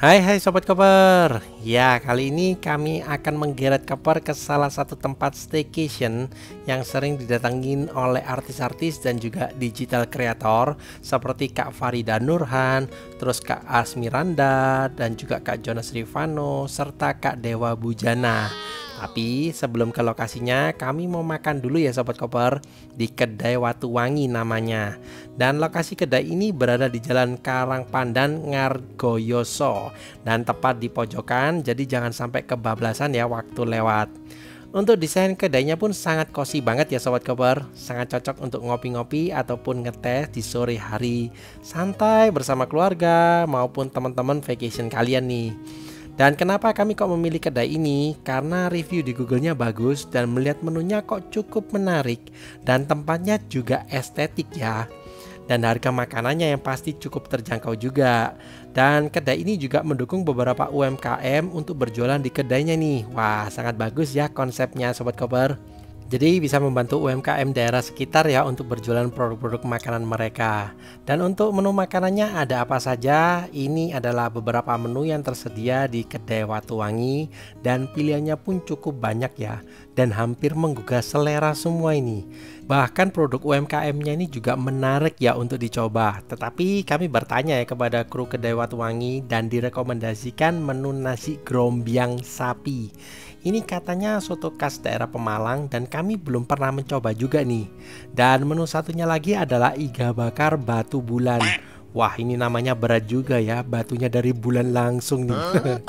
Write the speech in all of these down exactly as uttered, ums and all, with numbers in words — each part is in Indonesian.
Hai hai Sobat Koper. Ya, kali ini kami akan menggeret Koper ke salah satu tempat staycation yang sering didatangin oleh artis-artis dan juga digital creator seperti Kak Farida Nurhan, terus Kak Asmiranda, dan juga Kak Jonas Rivano, serta Kak Dewa Bujana. Tapi sebelum ke lokasinya, kami mau makan dulu ya Sobat Koper, di kedai Watuwangi namanya. Dan lokasi kedai ini berada di Jalan Karangpandan Ngargoyoso dan tepat di pojokan, jadi jangan sampai kebablasan ya waktu lewat. Untuk desain kedainya pun sangat cozy banget ya Sobat Koper. Sangat cocok untuk ngopi-ngopi ataupun ngeteh di sore hari, santai bersama keluarga maupun teman-teman vacation kalian nih. Dan kenapa kami kok memilih kedai ini? Karena review di Google-nya bagus dan melihat menunya kok cukup menarik dan tempatnya juga estetik ya. Dan harga makanannya yang pasti cukup terjangkau juga. Dan kedai ini juga mendukung beberapa U M K M untuk berjualan di kedainya nih. Wah, sangat bagus ya konsepnya Sobat Koper. Jadi bisa membantu U M K M daerah sekitar ya untuk berjualan produk-produk makanan mereka. Dan untuk menu makanannya ada apa saja? Ini adalah beberapa menu yang tersedia di kedai Watuwangi dan pilihannya pun cukup banyak ya. Dan hampir menggugah selera semua ini. Bahkan produk U M K M-nya ini juga menarik ya untuk dicoba. Tetapi kami bertanya ya kepada kru kedai Watuwangi dan direkomendasikan menu nasi grombyang sapi. Ini katanya soto khas daerah Pemalang dan kami belum pernah mencoba juga nih. Dan menu satunya lagi adalah iga bakar batu bulan. Wah, ini namanya berat juga ya, batunya dari bulan langsung nih.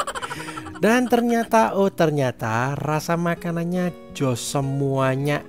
Dan ternyata, oh ternyata rasa makanannya jos, semuanya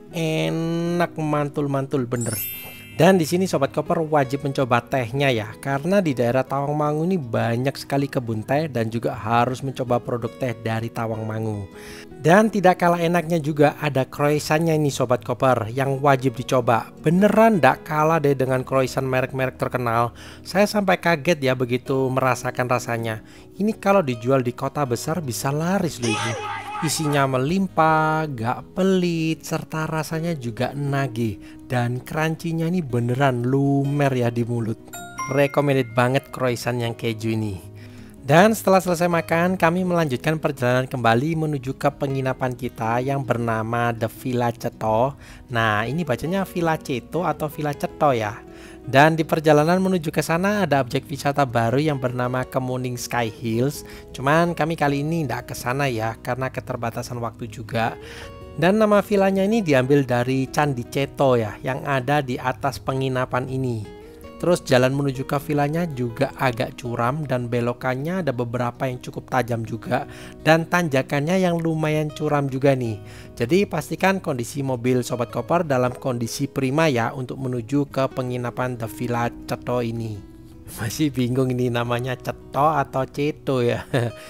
enak, mantul-mantul bener. Dan di sini Sobat Koper wajib mencoba tehnya ya, karena di daerah Tawangmangu ini banyak sekali kebun teh dan juga harus mencoba produk teh dari Tawangmangu. Dan tidak kalah enaknya juga ada croissantnya ini Sobat Koper yang wajib dicoba. Beneran ndak kalah deh dengan croissant merek-merek terkenal. Saya sampai kaget ya begitu merasakan rasanya. Ini kalau dijual di kota besar bisa laris loh ini. Isinya melimpah, gak pelit, serta rasanya juga nagih. Dan crunchy-nya ini beneran lumer ya di mulut. Recommended banget croissant yang keju ini. Dan setelah selesai makan, kami melanjutkan perjalanan kembali menuju ke penginapan kita yang bernama The Villa Ceto. Nah, ini bacanya Villa Ceto atau Villa Ceto ya. Dan di perjalanan menuju ke sana ada objek wisata baru yang bernama Kemuning Sky Hills. Cuman kami kali ini tidak ke sana ya karena keterbatasan waktu juga. Dan nama villanya ini diambil dari Candi Ceto ya yang ada di atas penginapan ini. Terus jalan menuju ke villanya juga agak curam dan belokannya ada beberapa yang cukup tajam juga. Dan tanjakannya yang lumayan curam juga nih. Jadi pastikan kondisi mobil Sobat Koper dalam kondisi prima ya untuk menuju ke penginapan The Villa Ceto ini. Masih bingung ini namanya Ceto atau Ceto ya.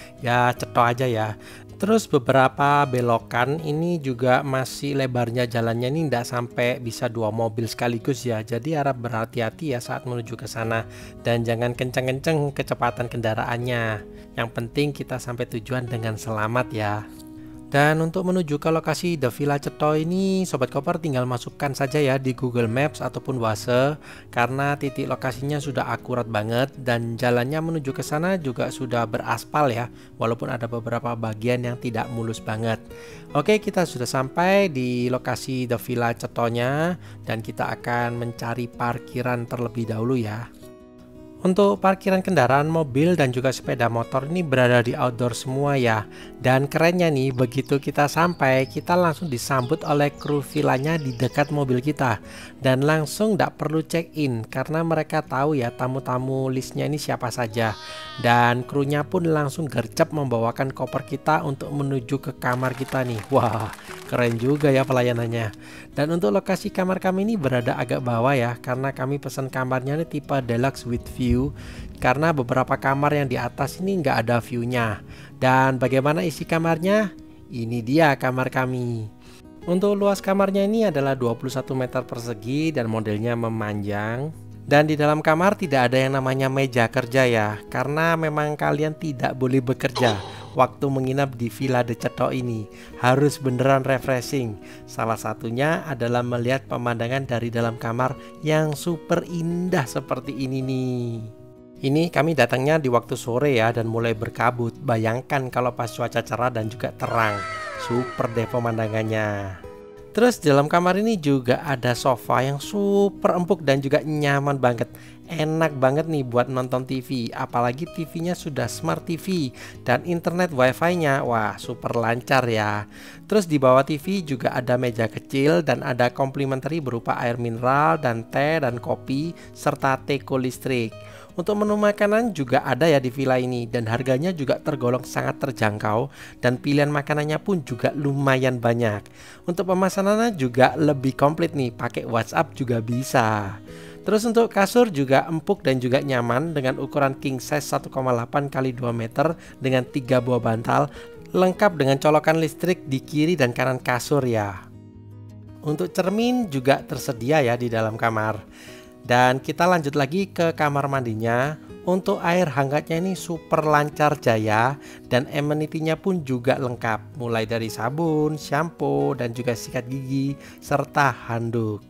Ya Ceto aja ya. Terus beberapa belokan ini juga masih lebarnya jalannya ini tidak sampai bisa dua mobil sekaligus ya. Jadi harap berhati-hati ya saat menuju ke sana dan jangan kenceng-kenceng kecepatan kendaraannya. Yang penting kita sampai tujuan dengan selamat ya. Dan untuk menuju ke lokasi The Villa Ceto ini Sobat Koper tinggal masukkan saja ya di Google Maps ataupun Waze karena titik lokasinya sudah akurat banget dan jalannya menuju ke sana juga sudah beraspal ya walaupun ada beberapa bagian yang tidak mulus banget. Oke, kita sudah sampai di lokasi The Villa Cetonya dan kita akan mencari parkiran terlebih dahulu ya. Untuk parkiran kendaraan mobil dan juga sepeda motor ini berada di outdoor semua ya. Dan kerennya nih begitu kita sampai kita langsung disambut oleh kru villanya di dekat mobil kita. Dan langsung tidak perlu check in karena mereka tahu ya tamu-tamu listnya ini siapa saja. Dan krunya pun langsung gercep membawakan koper kita untuk menuju ke kamar kita nih. Wah, keren juga ya pelayanannya. Dan untuk lokasi kamar kami ini berada agak bawah ya karena kami pesan kamarnya ini tipe deluxe with view karena beberapa kamar yang di atas ini nggak ada view-nya. Dan bagaimana isi kamarnya? Ini dia kamar kami. Untuk luas kamarnya ini adalah dua puluh satu meter persegi dan modelnya memanjang. Dan di dalam kamar tidak ada yang namanya meja kerja ya karena memang kalian tidak boleh bekerja waktu menginap di Villa The Ceto ini. Harus beneran refreshing. Salah satunya adalah melihat pemandangan dari dalam kamar yang super indah seperti ini nih. Ini kami datangnya di waktu sore ya dan mulai berkabut. Bayangkan kalau pas cuaca cerah dan juga terang. Super deh pemandangannya. Terus di dalam kamar ini juga ada sofa yang super empuk dan juga nyaman banget. Enak banget nih buat nonton T V. Apalagi T V-nya sudah Smart T V dan internet wifi-nya wah super lancar ya. Terus di bawah T V juga ada meja kecil dan ada complimentary berupa air mineral dan teh dan kopi serta teko listrik. Untuk menu makanan juga ada ya di villa ini dan harganya juga tergolong sangat terjangkau dan pilihan makanannya pun juga lumayan banyak. Untuk pemesanannya juga lebih komplit nih, pakai WhatsApp juga bisa. Terus untuk kasur juga empuk dan juga nyaman dengan ukuran king size satu koma delapan kali dua meter dengan tiga buah bantal, lengkap dengan colokan listrik di kiri dan kanan kasur ya. Untuk cermin juga tersedia ya di dalam kamar. Dan kita lanjut lagi ke kamar mandinya. Untuk air hangatnya ini super lancar jaya dan amenitinya pun juga lengkap, mulai dari sabun, shampoo, dan juga sikat gigi serta handuk.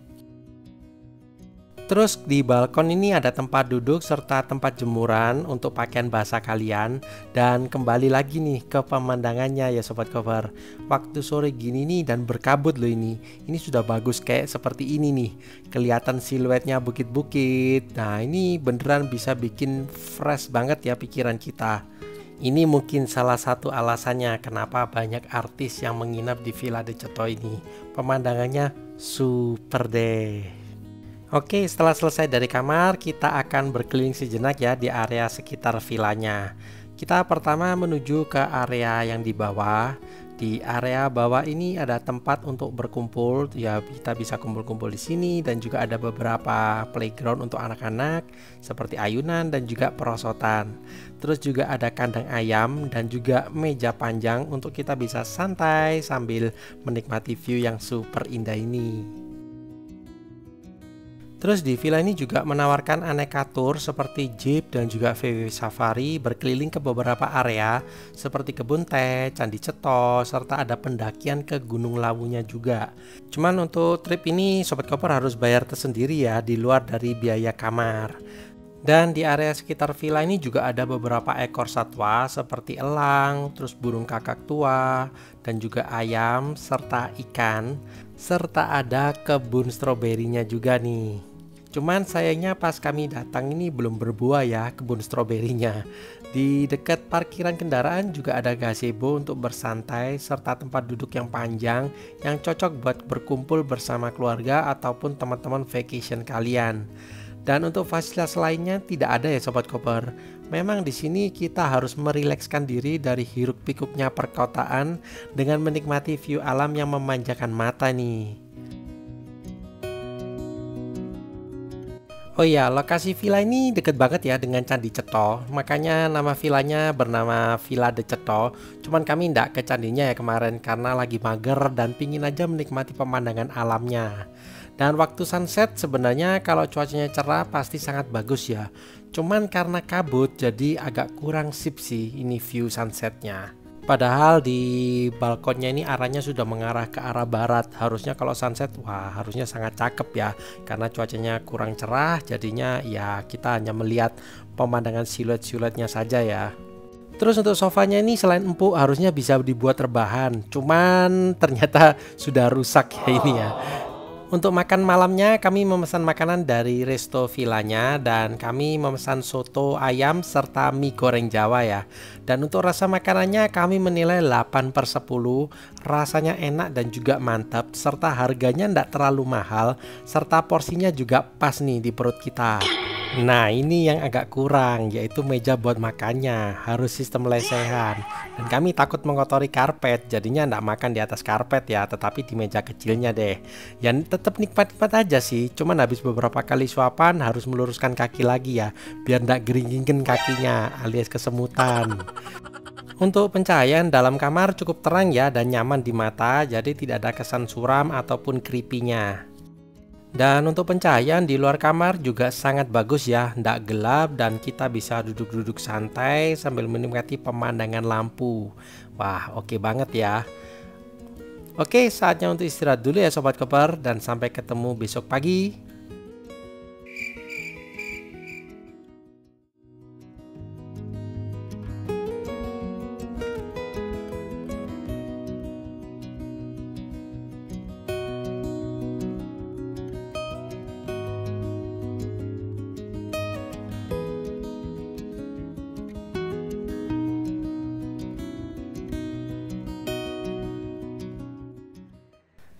Terus di balkon ini ada tempat duduk serta tempat jemuran untuk pakaian basah kalian. Dan kembali lagi nih ke pemandangannya ya Sobat Koper. Waktu sore gini nih dan berkabut loh ini. Ini sudah bagus kayak seperti ini nih. Kelihatan siluetnya bukit-bukit. Nah ini beneran bisa bikin fresh banget ya pikiran kita. Ini mungkin salah satu alasannya kenapa banyak artis yang menginap di Villa De Cetto ini. Pemandangannya super deh. Oke, setelah selesai dari kamar, kita akan berkeliling sejenak ya di area sekitar villanya. Kita pertama menuju ke area yang di bawah. Di area bawah ini ada tempat untuk berkumpul, ya kita bisa kumpul-kumpul di sini dan juga ada beberapa playground untuk anak-anak seperti ayunan dan juga perosotan. Terus juga ada kandang ayam dan juga meja panjang untuk kita bisa santai sambil menikmati view yang super indah ini. Terus di villa ini juga menawarkan aneka tour seperti jeep dan juga V W safari berkeliling ke beberapa area seperti kebun teh, Candi Cetto, serta ada pendakian ke Gunung Lawunya juga. Cuman untuk trip ini Sobat Koper harus bayar tersendiri ya di luar dari biaya kamar. Dan di area sekitar villa ini juga ada beberapa ekor satwa seperti elang, terus burung kakak tua, dan juga ayam, serta ikan, serta ada kebun stroberinya juga nih. Cuman sayangnya pas kami datang ini belum berbuah ya kebun stroberinya. Di dekat parkiran kendaraan juga ada gazebo untuk bersantai serta tempat duduk yang panjang yang cocok buat berkumpul bersama keluarga ataupun teman-teman vacation kalian. Dan untuk fasilitas lainnya tidak ada ya Sobat Koper. Memang di sini kita harus merilekskan diri dari hiruk pikuknya perkotaan dengan menikmati view alam yang memanjakan mata nih. Oh iya, lokasi villa ini deket banget ya dengan Candi Cetto. Makanya nama villanya bernama Villa De Cetto. Cuman kami ndak ke candinya ya kemarin karena lagi mager dan pingin aja menikmati pemandangan alamnya. Dan waktu sunset sebenarnya kalau cuacanya cerah pasti sangat bagus ya. Cuman karena kabut jadi agak kurang sip sih ini view sunsetnya. Padahal di balkonnya ini arahnya sudah mengarah ke arah barat. Harusnya kalau sunset wah harusnya sangat cakep ya. Karena cuacanya kurang cerah jadinya ya kita hanya melihat pemandangan siluet-siluetnya saja ya. Terus untuk sofanya ini selain empuk harusnya bisa dibuat rebahan. Cuman ternyata sudah rusak ya ini ya. Untuk makan malamnya kami memesan makanan dari resto villanya dan kami memesan soto ayam serta mie goreng Jawa ya. Dan untuk rasa makanannya kami menilai delapan per sepuluh. Rasanya enak dan juga mantap serta harganya tidak terlalu mahal serta porsinya juga pas nih di perut kita. Nah ini yang agak kurang yaitu meja buat makannya harus sistem lesehan dan kami takut mengotori karpet jadinya ndak makan di atas karpet ya tetapi di meja kecilnya deh. Yang tetap nikmat-nikmat aja sih cuman habis beberapa kali suapan harus meluruskan kaki lagi ya biar ndak geringin kakinya alias kesemutan. Untuk pencahayaan dalam kamar cukup terang ya dan nyaman di mata jadi tidak ada kesan suram ataupun creepy-nya. Dan untuk pencahayaan di luar kamar juga sangat bagus ya, ndak gelap dan kita bisa duduk-duduk santai sambil menikmati pemandangan lampu. Wah, oke banget ya. Oke, saatnya untuk istirahat dulu ya Sobat Koper dan sampai ketemu besok pagi.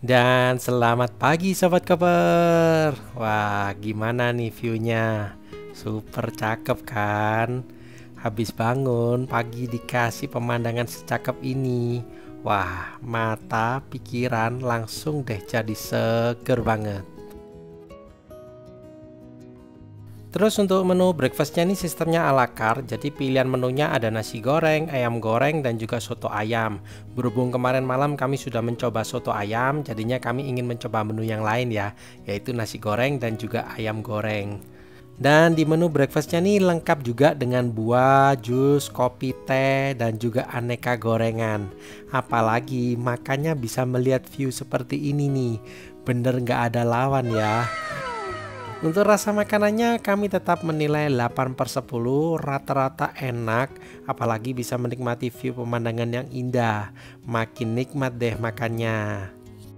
Dan selamat pagi Sobat Koper. Wah, gimana nih view-nya? Super cakep kan? Habis bangun pagi dikasih pemandangan secakep ini. Wah, mata, pikiran langsung deh jadi seger banget. Terus untuk menu breakfastnya ini sistemnya ala carte, jadi pilihan menunya ada nasi goreng, ayam goreng, dan juga soto ayam. Berhubung kemarin malam kami sudah mencoba soto ayam, jadinya kami ingin mencoba menu yang lain ya, yaitu nasi goreng dan juga ayam goreng. Dan di menu breakfastnya nih lengkap juga dengan buah, jus, kopi, teh, dan juga aneka gorengan. Apalagi makannya bisa melihat view seperti ini nih, bener nggak ada lawan ya. Untuk rasa makanannya kami tetap menilai delapan per sepuluh, rata-rata enak, apalagi bisa menikmati view pemandangan yang indah. Makin nikmat deh makannya.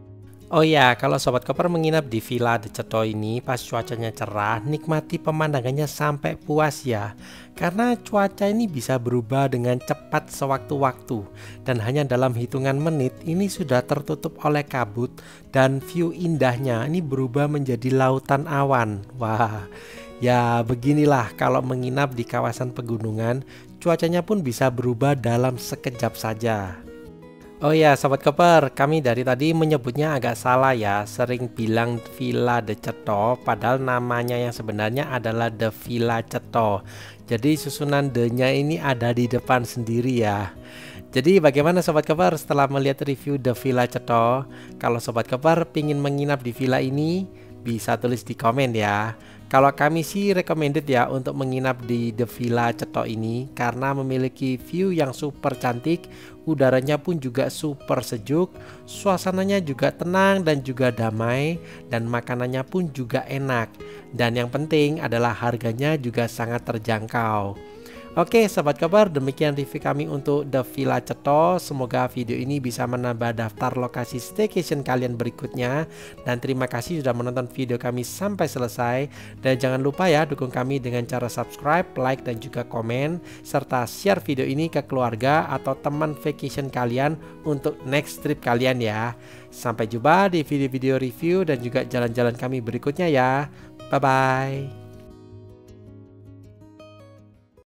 Oh ya, kalau Sobat Koper menginap di Villa De Cetto ini pas cuacanya cerah, nikmati pemandangannya sampai puas ya. Karena cuaca ini bisa berubah dengan cepat sewaktu-waktu. Dan hanya dalam hitungan menit ini sudah tertutup oleh kabut. Dan view indahnya ini berubah menjadi lautan awan. Wah, ya beginilah kalau menginap di kawasan pegunungan, cuacanya pun bisa berubah dalam sekejap saja. Oh ya Sobat Koper, kami dari tadi menyebutnya agak salah ya, sering bilang Villa De Cetto, padahal namanya yang sebenarnya adalah The Villa Cetto. Jadi susunan D-nya ini ada di depan sendiri ya. Jadi bagaimana Sobat Koper setelah melihat review The Villa Cetto? Kalau Sobat Koper pingin menginap di villa ini, bisa tulis di komen ya. Kalau kami sih recommended ya untuk menginap di The Villa Cetto ini karena memiliki view yang super cantik, udaranya pun juga super sejuk, suasananya juga tenang dan juga damai, dan makanannya pun juga enak. Dan yang penting adalah harganya juga sangat terjangkau. Oke Sobat Koper, demikian review kami untuk The Villa Cetto. Semoga video ini bisa menambah daftar lokasi staycation kalian berikutnya. Dan terima kasih sudah menonton video kami sampai selesai. Dan jangan lupa ya dukung kami dengan cara subscribe, like, dan juga komen. Serta share video ini ke keluarga atau teman vacation kalian untuk next trip kalian ya. Sampai jumpa di video-video review dan juga jalan-jalan kami berikutnya ya. Bye-bye.